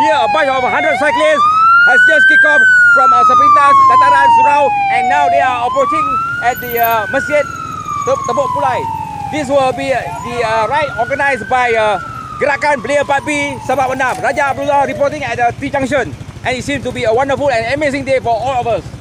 Here, a bunch of 100 cyclists has just kicked off from Sepintas, Dataran, Surau, and now they are approaching at the Masjid Tebuk Pulai. This will be the ride organized by Gerakan Belia 4B Sabak Mendam. Raja Abdullah reporting at the T-Junction, and it seems to be a wonderful and amazing day for all of us.